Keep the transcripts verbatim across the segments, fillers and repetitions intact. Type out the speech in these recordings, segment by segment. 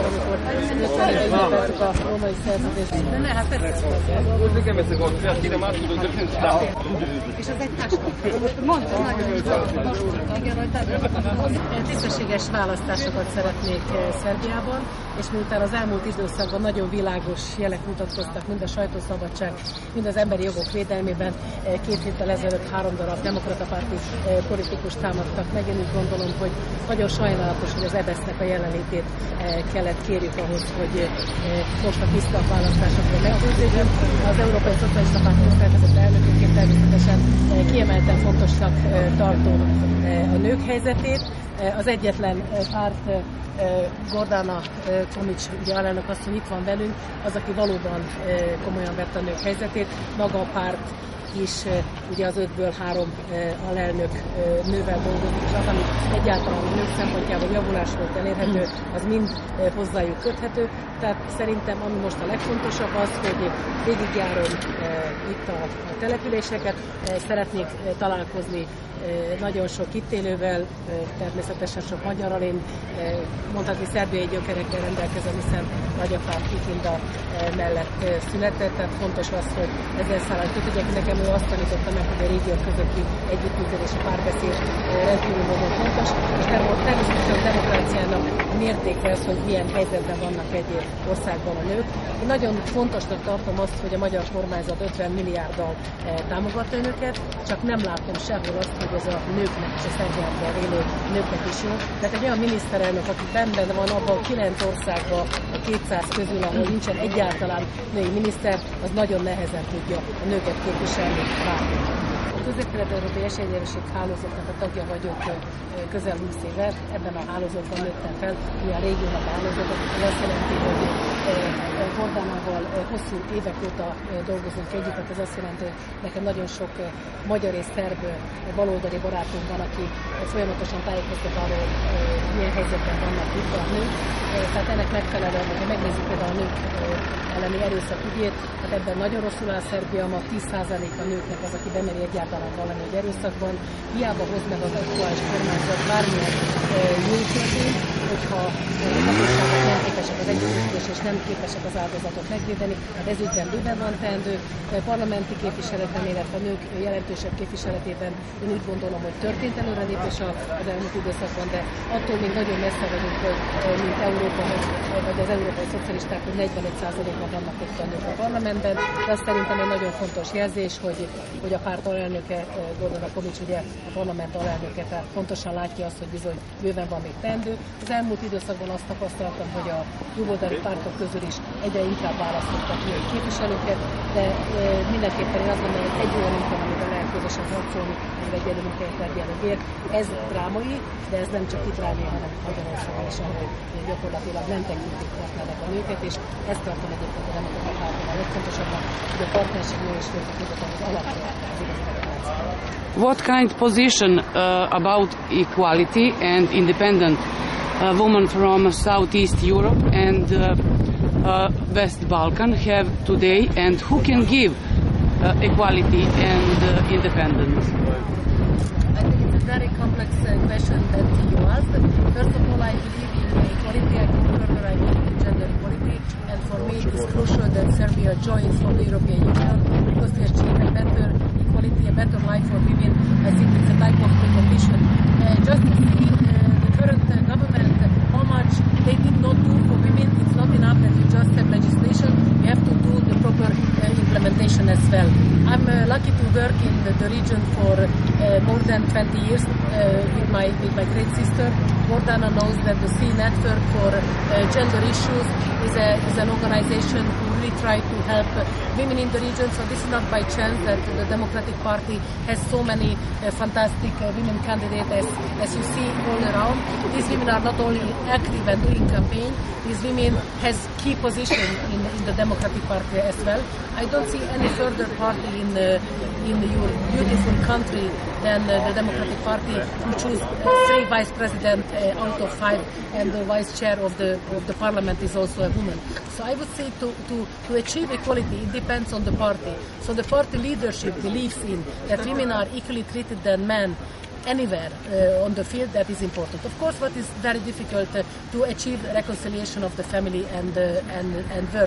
amikor ünnepeltük a római szerződést. De ne, hát persze. És ez egy társadalom. Mondta, nagyon tisztességes választásokat szeretnék Szerbiában, és miután az elmúlt időszakban nagyon világos jelek mutatkoztak mind a sajtószabadság, mind az emberi jogok védelmében, két héttel ezelőtt három darab demokrata párti politikus támadtak meg. Én úgy gondolom, hogy nagyon sajnálatos, hogy az é bé é es-nek a jelenlétét kellett kérjük ahhoz, hogy most a tiszta választásokra meggyőződjünk. Az Európai Szocialista Párt közszervezet elnökeként természetesen kiemelten fontosnak tartom a nők helyzetét. Az egyetlen párt, Gordana Tomic, ugye alelnök asszony itt van velünk, az, aki valóban komolyan vette a nők helyzetét. Maga a párt is ugye az ötből három alelnök nővel dolgozik, és az, ami egyáltalán a nők szempontjából javulás volt elérhető, az mind hozzájuk köthető. Tehát szerintem ami most a legfontosabb az, hogy végigjárom itt a településeket, szeretnék találkozni nagyon sok itt élővel, természetesen sok magyarral. Én mondhatni szerbiai gyökerekkel rendelkezem, hiszen nagyapám Kikinda mellett született, tehát fontos az, hogy ezzel szállal kötődjek. Nekem ő azt tanította meg, hogy a régiók közötti együttműködés, a párbeszéd rendkívül módon fontos, és természetesen a demokráciának mértéke az, hogy milyen helyzetben vannak egy országban a nők. Én nagyon fontosnak tartom azt, hogy a magyar kormányzat ötven milliárddal támogatja önöket, csak nem látom sehol azt, hogy ez a nőknek és a Szerbiában élő nőknek is jó. Tehát egy olyan miniszterelnök, aki benne van abban a kilenc országban a kétszáz közül, ahol nincsen egyáltalán női miniszter, az nagyon nehezen tudja a nőket képviselni, várni. A Közép-Kelet-Európai Esélyegyenlőség hálózatnak a tagja vagyok közel húsz éve, ebben a hálózatban nőttem fel, mi a régiónak a hálózatot, az azt jelenti, hogy Gordánával hosszú évek óta dolgozunk együtt, tehát ez azt jelenti, hogy nekem nagyon sok magyar és szerb baloldali barátunk van, aki folyamatosan tájékoztat arról, milyen helyzetben vannak itt a nők. Tehát ennek megfelelően, hogyha megnézzük például a nők elleni erőszak ügyét, hát ebben nagyon rosszul áll Szerbia, ma tíz százalék a nőknek az, aki bemeri egyáltalán valami egy erőszakban. Hiába hoz meg az aktuális kormányzat bármilyen jó törvényt, hogyha a hatóságok nem képesek az együttműködés és nem képesek az áldozatot megvédeni, hát ez ügyben bőven van teendő. Parlamenti képviseletben, illetve a nők jelentősebb képviseletében én úgy gondolom, hogy történt előrelépés az elmúlt időszakban, de attól még nagyon messze vagyunk, mint Európa, vagy az európai szocialisták, hogy negyvenöt százalékban vannak ott a nők a parlamentben, de azt szerintem egy nagyon fontos jelzés, hogy, hogy a párt alelnöke, Gordana Tomic, ugye a parlament alelnöke, tehát pontosan látja azt, hogy bizony bőven van még teendő. Az elmúlt időszakban azt tapasztaltam, hogy a jobboldali pártok közül is egyre inkább választottak női képviselőket, de mindenképpen én azt gondolom, hogy egy olyan munka, amiben lehet közösen harcolni, amivel egyenlő munkáért egyenlőért. Ez drámai, de ez nem csak itt Dánia, hanem Magyarországon is, ahol gyakorlatilag nem tekintik partnernek a nőket, és ezt tartom egyébként a demokrata pártban a legfontosabbnak, hogy a partnerség nő és férfi között az alapja az igazi demokrácia. What kind of position uh, about equality and independent uh, women from Southeast Europe and uh, uh, West Balkan have today, and who can give uh, equality and uh, independence? I think it's a very complex uh, question that you asked. First of all, I believe in equality. I think further I believe in gender equality, and for me it is crucial that Serbia joins from the European Union because to achieve a better equality, a better life for women. I think it's a type of precondition. Uh, just to see uh, the current uh, government, how much they did not do for women, it's not enough that you just have legislation, you have to do the proper uh, implementation as well. I'm uh, lucky to work in the, the region for uh, more than twenty years uh, with my with my great sister. Gordana knows that the C Network for uh, Gender Issues is, a, is an organization who really try to help uh, women in the region, so this is not by chance that the Democratic Party has so many uh, fantastic uh, women candidates as, as you see all around. These women are not only active and doing campaign, these women has key position in, in the Democratic Party as well. I don't see any further party in uh, in your beautiful country than uh, the Democratic Party, who choose uh, three vice president uh, out of five, and the vice chair of the of the parliament is also a woman. So I would say to, to, to achieve equality, it depends on the party. So the party leadership believes in that women are equally treated than men anywhere uh, on the field, that is important. Of course, what is very difficult uh, to achieve reconciliation of the family and uh, and and work.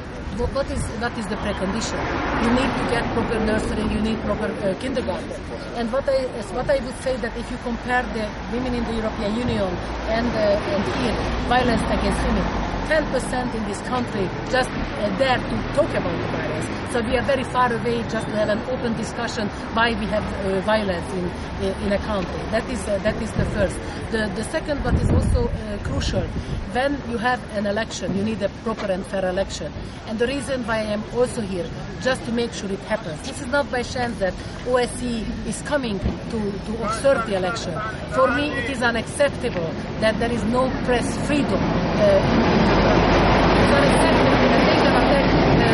What is what is the precondition? You need to get proper nursery, you need proper uh, kindergarten. And what I what I would say that if you compare the women in the European Union and uh, and here, violence against women, ten percent in this country just uh, dare to talk about the violence. So we are very far away just to have an open discussion why we have uh, violence in, in in a country. That is uh, that is the first. The the second, what is also uh, crucial, when you have an election, you need a proper and fair election. And the reason why I am also here, just to make sure it happens. This is not by chance that O S C E is coming to, to observe the election. For me, it is unacceptable that there is no press freedom uh, in the country. It's unacceptable that they can attack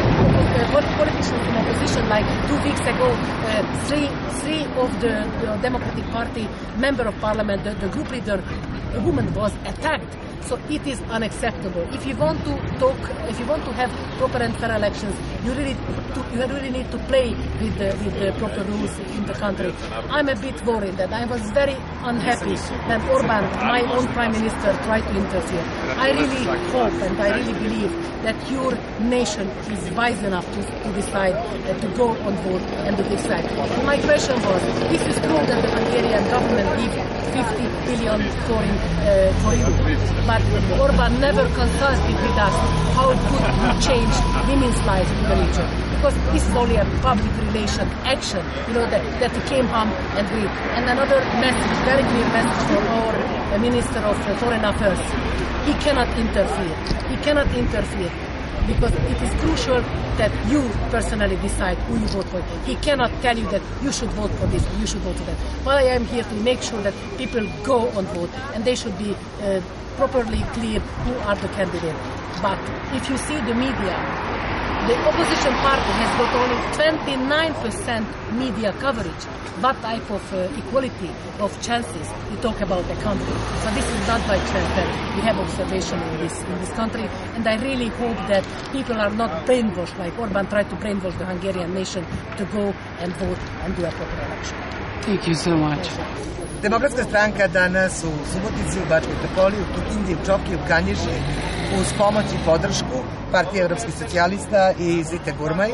uh, uh, politicians in opposition. Like two weeks ago, uh, three, three of the, the Democratic Party member of parliament, the, the group leader, a woman, was attacked. So it is unacceptable. If you want to talk, if you want to have proper and fair elections, you really, to, you really need to play with the, with the proper rules in the country. I'm a bit worried that I was very unhappy that Orban, my own prime minister, tried to interfere. I really hope and I really believe that your nation is wise enough to, to decide uh, to go on board and to decide. My question was, this is true that the Hungarian government gives fifty billion foreign uh, for you, but Orban never consulted with us how it could change women's lives in the region, because this is only a public relation action, you know, that, that he came home and we. And another message, very clear message for our uh, Minister of uh, Foreign Affairs: he cannot interfere. He cannot interfere. Because it is crucial that you personally decide who you vote for. He cannot tell you that you should vote for this, or you should vote for that. But I am here to make sure that people go on vote, and they should be uh, properly clear who are the candidates. But if you see the media, the opposition party has got only twenty-nine percent media coverage. What type of uh, equality of chances you talk about the country? So this is not by chance that we have observation in this in this country, and I really hope that people are not brainwashed like Orban tried to brainwash the Hungarian nation to go and vote and do a proper election. Thank you so much. Demokratska stranka danas u Subotici, u Bačkoj Topoli, u Kikindi, u Čoki, u Kanjiži, uz pomoć i podršku Partije evropskih socijalista i Zite Gurmai,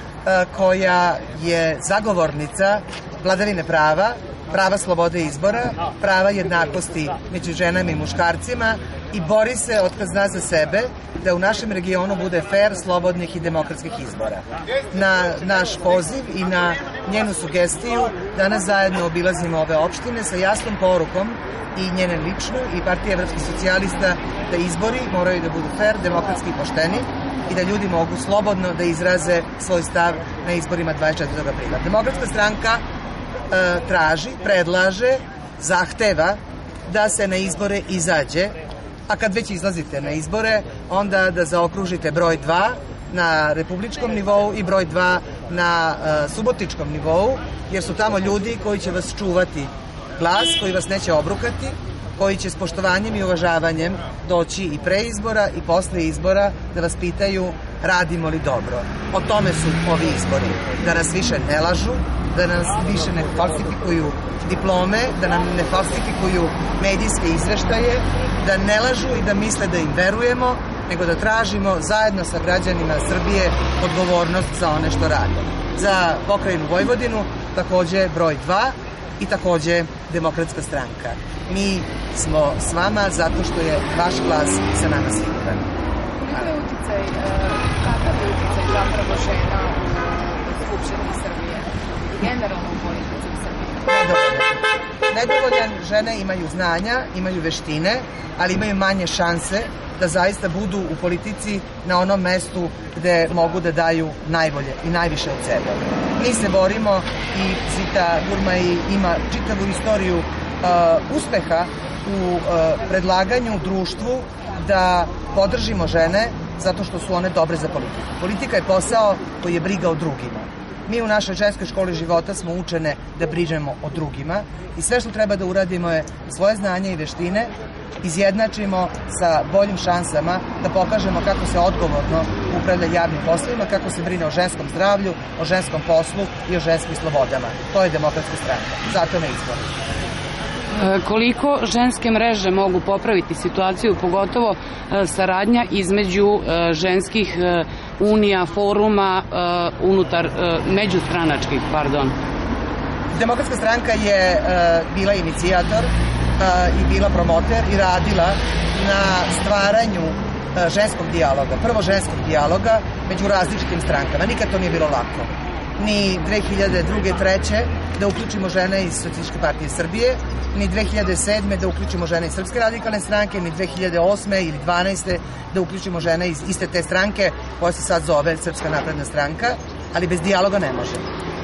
koja je zagovornica vladavine prava, prava slobode izbora, prava jednakosti među ženama i muškarcima i bori se otkad zna za sebe da u našem regionu bude fer, slobodnih i demokratskih izbora. Na naš poziv i na njenu sugestiju danas zajedno obilazimo ove opštine sa jasnom porukom i njene lično i Partije evropskih socijalista da izbori moraju da budu fer, demokratski i pošteni i da ljudi mogu slobodno da izraze svoj stav na izborima dvadeset četvrtog aprila. Demokratska stranka e, traži, predlaže, zahteva da se na izbore izađe, a kad već izlazite na izbore, onda da zaokružite broj dva na republičkom nivou i broj dva na e, subotičkom nivou, jer su tamo ljudi koji će vas čuvati glas, koji vas neće obrukati, koji će s poštovanjem i uvažavanjem doći i pre izbora i posle izbora da vas pitaju radimo li dobro. O tome su ovi izbori. Da nas više ne lažu, da nas više ne falsifikuju diplome, da nam ne falsifikuju medijske izveštaje, da ne lažu i da misle da im verujemo, nego da tražimo zajedno sa građanima Srbije odgovornost za one što rade. Za pokrajinu Vojvodinu takođe broj dva i takođe Demokratska stranka. Mi smo s vama zato što je vaš glas za nama siguran. Koliko je uticaj, kakav je uticaj zapravo žena u Skupštini Srbije? Generalno u politici u Srbiji? Nedovoljan. Nedovoljan. Žene imaju znanja, imaju veštine, ali imaju manje šanse da zaista budu u politici na onom mestu gde mogu da daju najbolje i najviše od sebe. Mi se borimo i Zita Gurmai ima čitavu istoriju uh, uspeha u uh, predlaganju društvu da podržimo žene zato što su one dobre za politiku. Politika je posao koji je briga o drugima. Mi u našoj ženskoj školi života smo učene da brižemo o drugima i sve što treba da uradimo je svoje znanje i veštine izjednačimo sa boljim šansama da pokažemo kako se odgovorno upravlja javnim poslovima, kako se brine o ženskom zdravlju, o ženskom poslu i o ženskim slobodama. To je Demokratska stranka. Zato me izbori. Koliko ženske mreže mogu popraviti situaciju, pogotovo saradnja između ženskih unija, foruma, unutar međustranačkih, pardon? Demokratska stranka je bila inicijator i bila promoter i radila na stvaranju ženskog dijaloga, prvo ženskog dijaloga među različitim strankama. Nikad to nije bilo lako. Ni dve hiljade druge i treće da uključimo žene iz Socijalističke partije Srbije, ni dve hiljade sedme da uključimo žene iz Srpske radikalne stranke, ni dve hiljade osme ili dvanaeste da uključimo žene iz iste te stranke koja se sad zove Srpska napredna stranka, ali bez dijaloga ne može.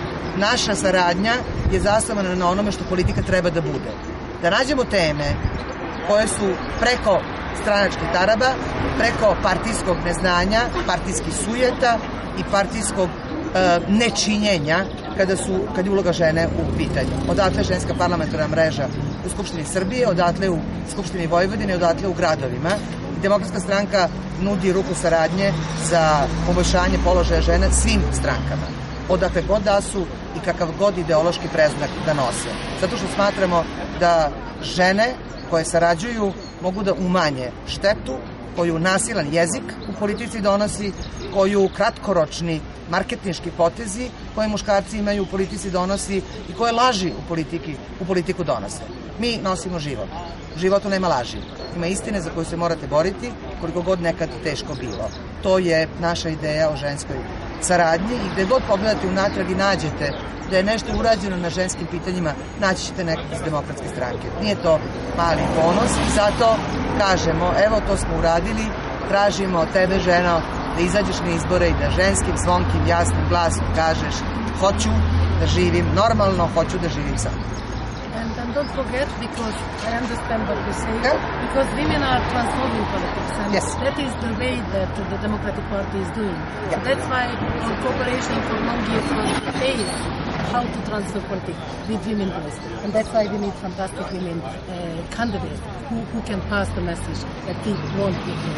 Naša saradnja je zasnovana na onome što politika treba da bude. Da nađemo teme koje su preko stranačkih taraba, preko partijskog neznanja, partijskih sujeta i partijskog e, nečinjenja kada su, kad je uloga žene u pitanju. Odatle ženska parlamentarna mreža u Skupštini Srbije, odatle u Skupštini Vojvodine, odatle u gradovima. Demokratska stranka nudi ruku saradnje za poboljšanje položaja žena svim strankama. Odakle god da su i kakav god ideološki predznak da nose. Zato što smatramo da žene koje sarađuju mogu da umanje štetu koju nasilan jezik u politici donosi, koju kratkoročni marketinški potezi koje muškarci imaju u politici donosi i koje laži u, politiki, u politiku donose. Mi nosimo život. U životu nema laži. Ima istine za koju se morate boriti, koliko god nekad teško bilo. To je naša ideja o ženskoj saradnji i gde god pogledate unatrag i nađete da je nešto urađeno na ženskim pitanjima, naći ćete nekog iz Demokratske stranke. Nije to mali ponos i zato kažemo, evo to smo uradili, tražimo od tebe, ženo, da izađeš na izbore i da ženskim, zvonkim, jasnim glasom kažeš hoću da živim normalno, hoću da živim sam. And, and don't forget, because I understand what you say, yeah? because women are transforming politics, and yes. that is the way that the Democratic Party is doing. Yeah. So that's why our cooperation for long years was based how to transfer politics with women voice. And that's why we need fantastic women uh, candidates who, who can pass the message that we want people.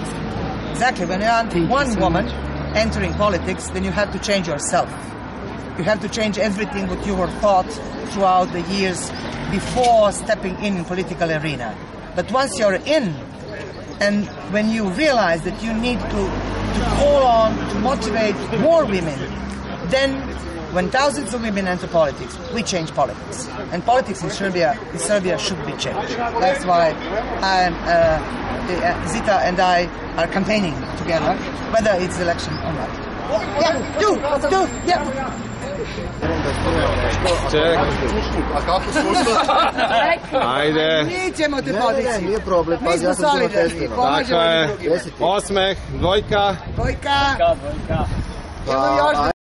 Exactly. When you are one woman entering politics, then you have to change yourself. You have to change everything what you were taught throughout the years before stepping in in political arena. But once you're in, and when you realize that you need to, to call on, to motivate more women, then when thousands of women enter politics, we change politics. And politics in Serbia, in Serbia should be changed. That's why I'm, uh, Zita and I are campaigning together, whether it's election or not. Yeah, do, do, yeah. Ček. A kako slušaš? Ajde. Mi ćemo te podići. Nije problem. Mi smo solidarni. Dakle, osmeh, dvojka. Dvojka. Dvojka. Evo još